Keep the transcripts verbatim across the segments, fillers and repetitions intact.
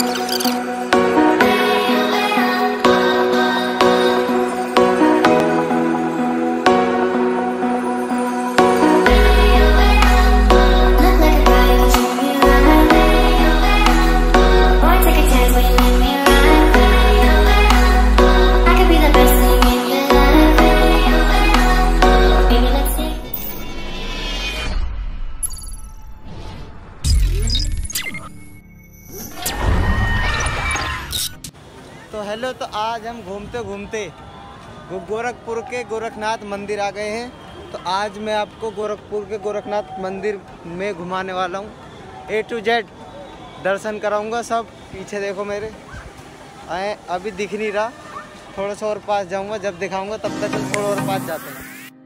तो हेलो, तो आज हम घूमते घूमते गोरखपुर के गोरखनाथ मंदिर आ गए हैं। तो आज मैं आपको गोरखपुर के गोरखनाथ मंदिर में घुमाने वाला हूँ। ए टू जेड दर्शन कराऊंगा सब। पीछे देखो मेरे आए, अभी दिख नहीं रहा, थोड़ा सा और पास जाऊंगा, जब दिखाऊंगा तब तक थोड़ा और पास जाते हैं।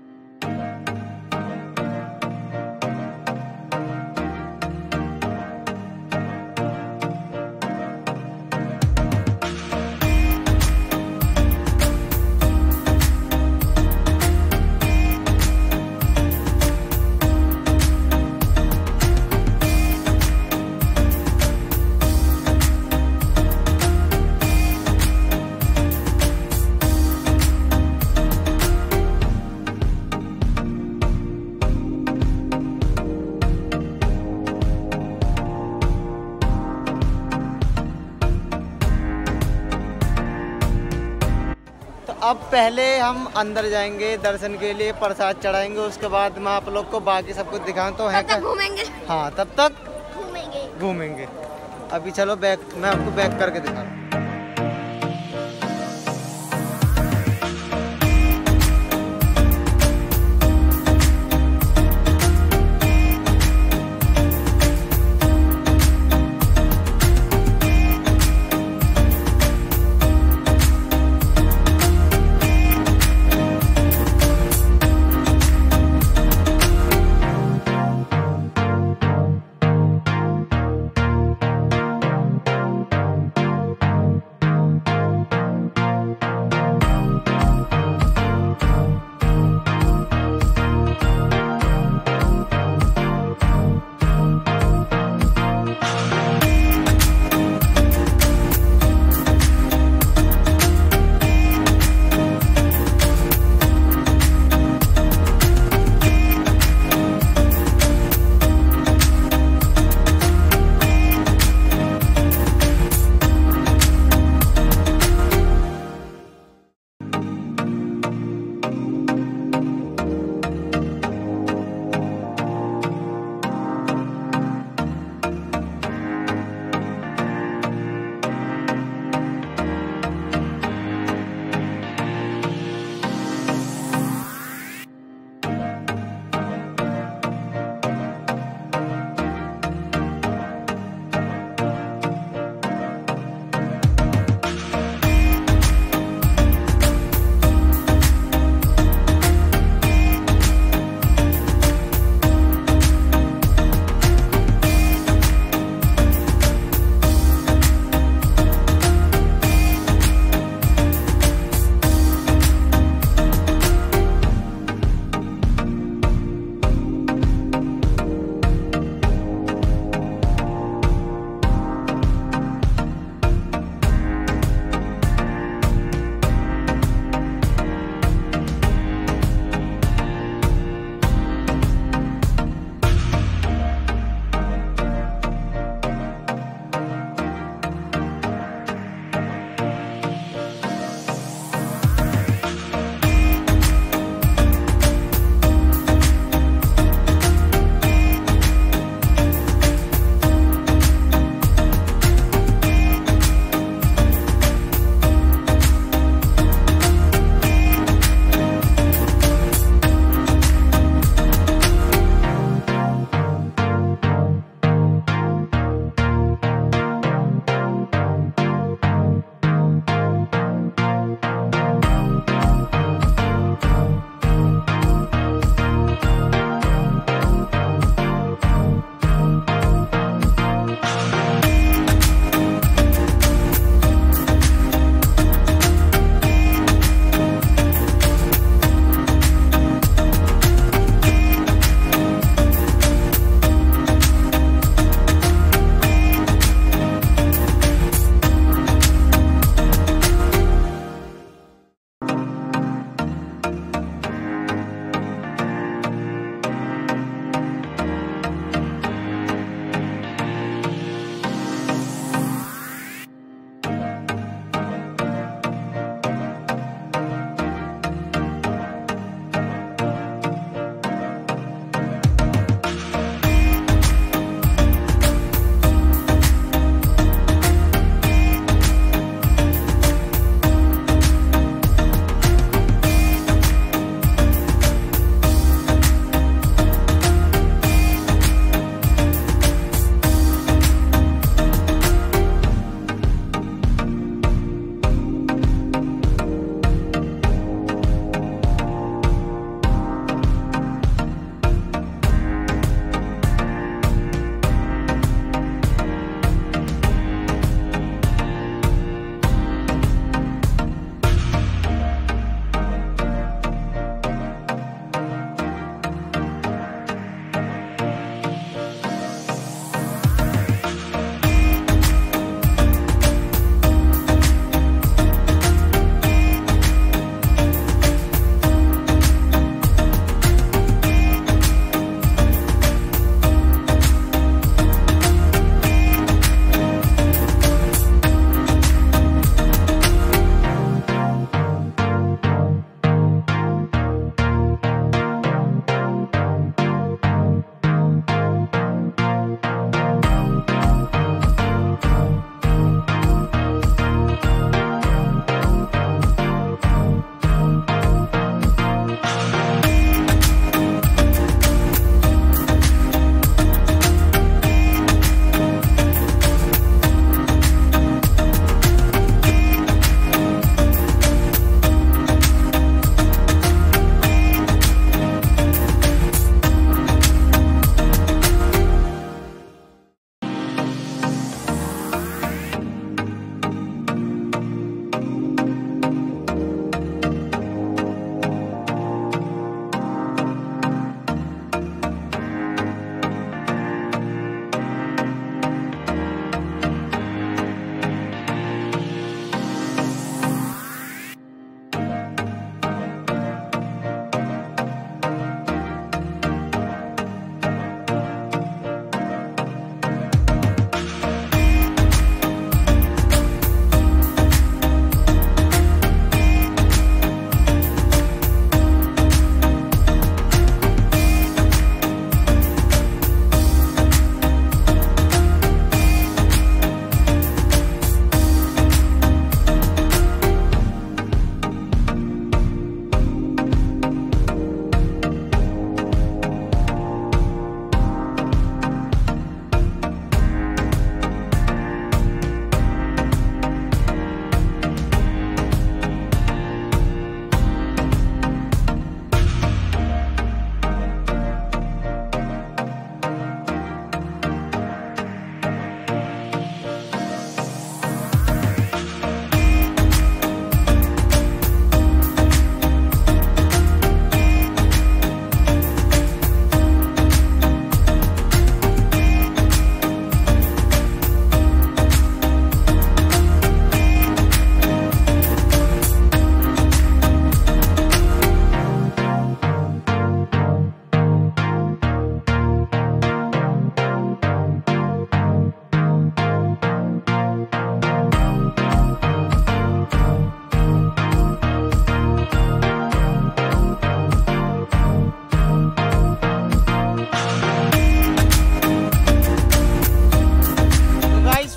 अब पहले हम अंदर जाएंगे दर्शन के लिए, प्रसाद चढ़ाएंगे, उसके बाद मैं आप लोग को बाकी सब कुछ दिखाऊं। तो है क्या घूमेंगे? हाँ, तब तक घूमेंगे घूमेंगे अभी चलो बैक, मैं आपको बैक करके दिखा रहा हूँ।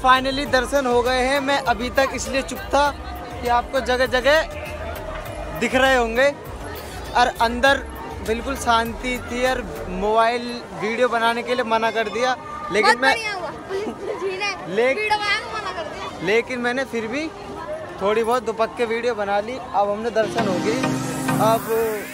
फाइनली दर्शन हो गए हैं। मैं अभी तक इसलिए चुप था कि आपको जगह जगह दिख रहे होंगे और अंदर बिल्कुल शांति थी और मोबाइल वीडियो बनाने के लिए मना कर दिया, लेकिन मैं लेकिन लेकिन मैंने फिर भी थोड़ी बहुत दुपक के वीडियो बना ली। अब हमने दर्शन हो गई। अब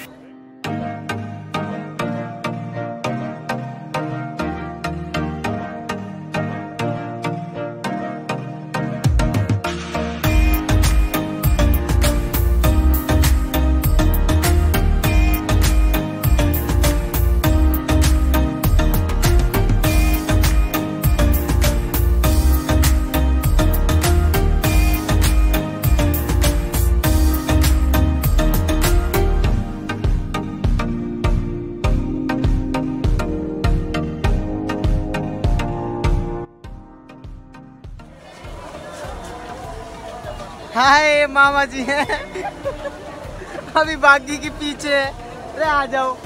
हाय मामा जी हैं। अभी बागी के पीछे है। अरे आ जाओ।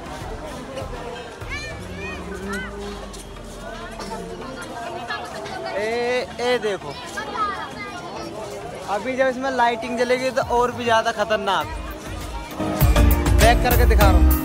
ए ए देखो, अभी जब इसमें लाइटिंग जलेगी तो और भी ज्यादा खतरनाक। बैक करके दिखा रहा हूँ।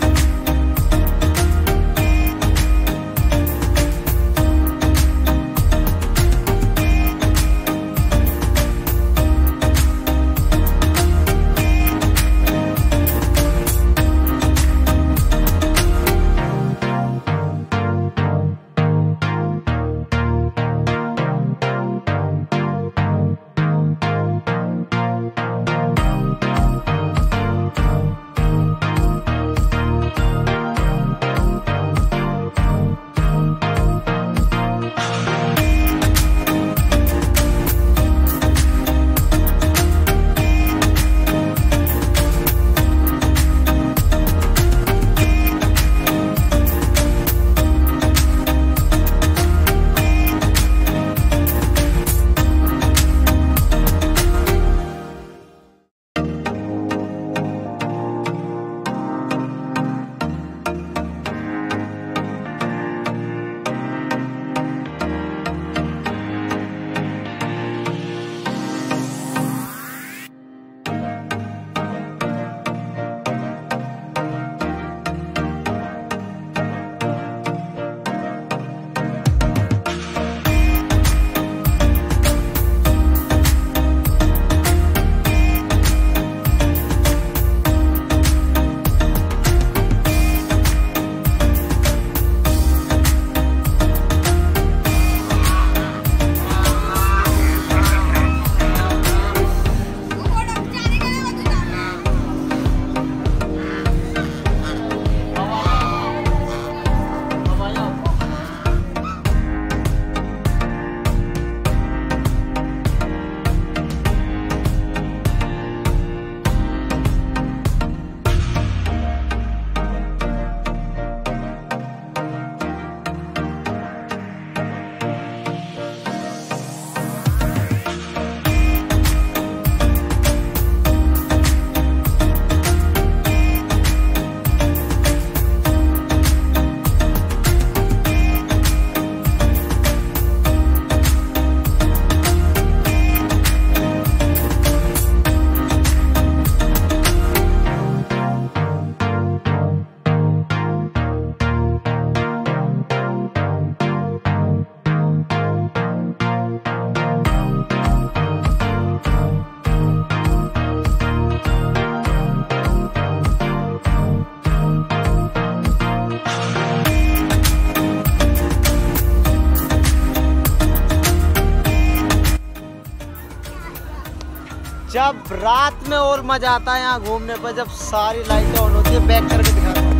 जब रात में और मजा आता है यहाँ घूमने पर, जब सारी लाइटें ऑन होती है। बैक करके दिखा रहा हूँ।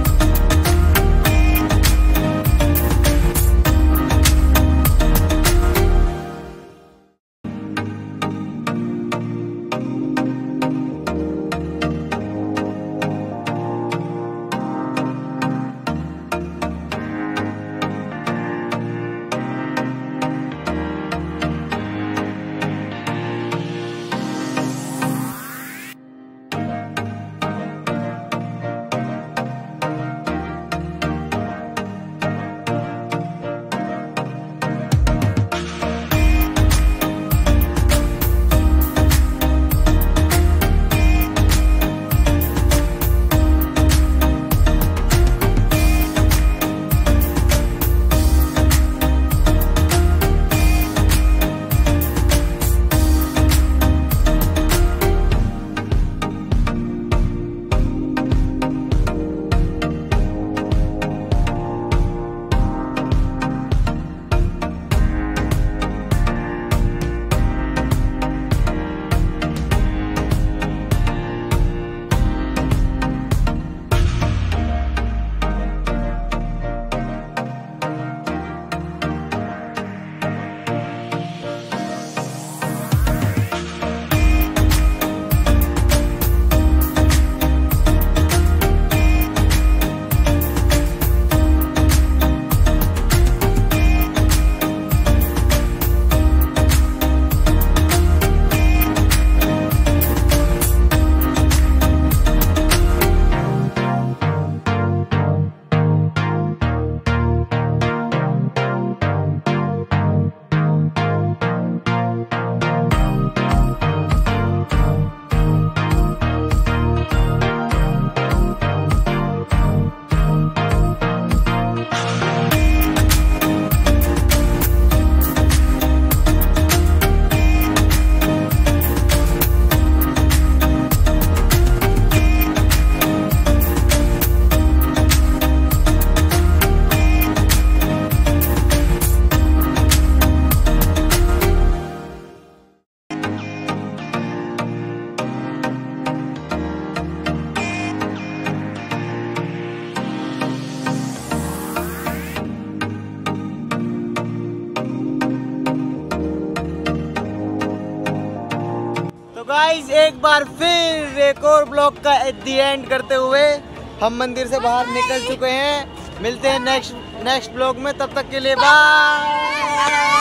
गाइस एक बार फिर एक और ब्लॉग का एट दी एंड करते हुए हम मंदिर से बाहर निकल चुके हैं। मिलते हैं नेक्स्ट नेक्स्ट ब्लॉग में, तब तक के लिए बाय।